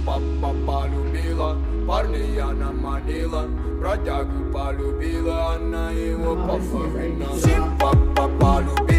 папа полюбила, парня она манила, бродягу полюбила, она его повторила. Сын папа полюбила.